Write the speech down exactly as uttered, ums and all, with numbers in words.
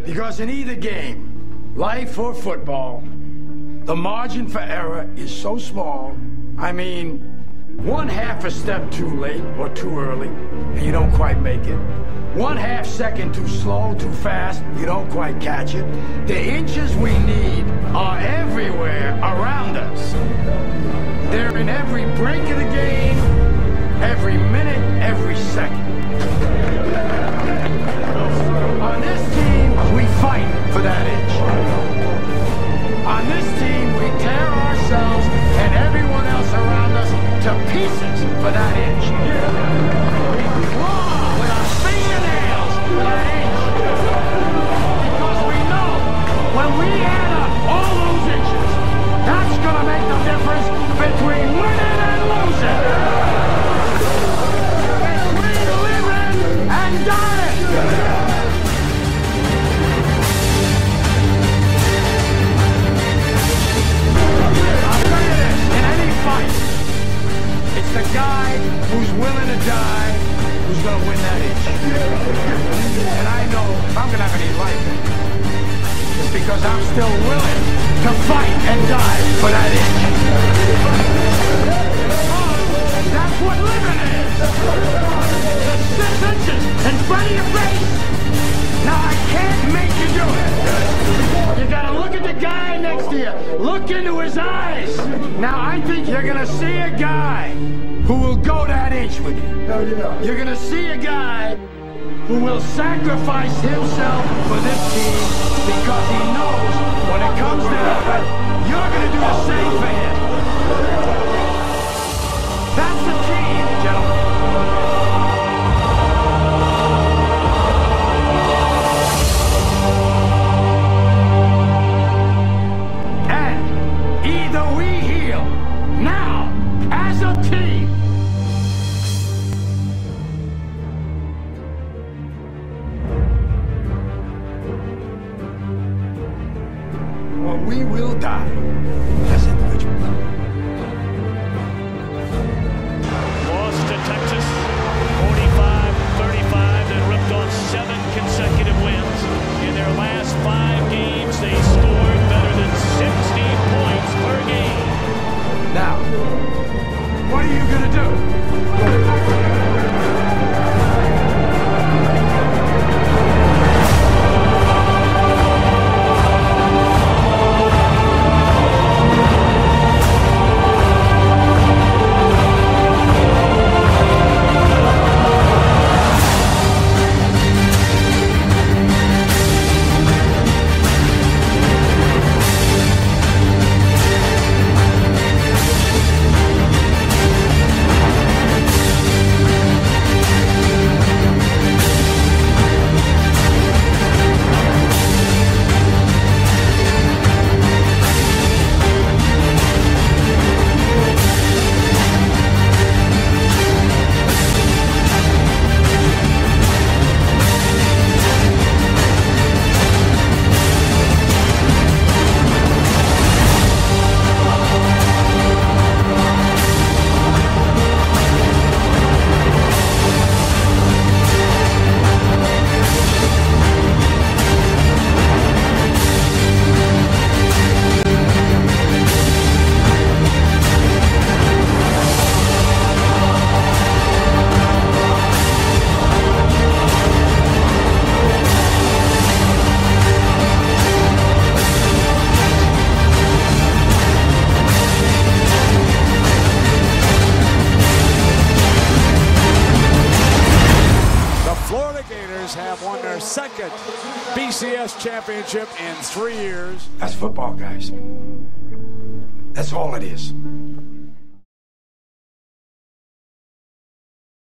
Because in either game, life or football, the margin for error is so small. I mean, one half a step too late or too early, and you don't quite make it. One half second too slow, too fast, you don't quite catch it. The inches we need are everywhere around us. They're in every break of the game, every minute, every second. On this team, we fight for that inch. On this team, we tear ourselves and everyone else around us to pieces for that inch. We claw with our fingernails for that inch. Because we know when we add up all those inches, that's going to make the difference between winning and losing. Between living and dying. It's the guy who's willing to die who's going to win that inch. And I know if I'm going to have any life in it, it's because I'm still willing to fight and die for that inch. That's what living is. The six inches in front of your face. Now I can't make you do it. You got to look at the guy next to you. Look into his eyes. Now I think you're going to see a guy who will go that inch with you. You're going to see a guy who will sacrifice himself for this team because he knows when it comes down to it, you're going to do the same for him. That's the team, gentlemen. And either we heal now as a team, or we will die as individuals. Lost to Texas, forty-five thirty-five, then ripped on seven consecutive wins. In their last five games, they scored better than sixty points per game. Now, what are you going to do? Gators have won their second B C S Championship in three years. That's football, guys. That's all it is.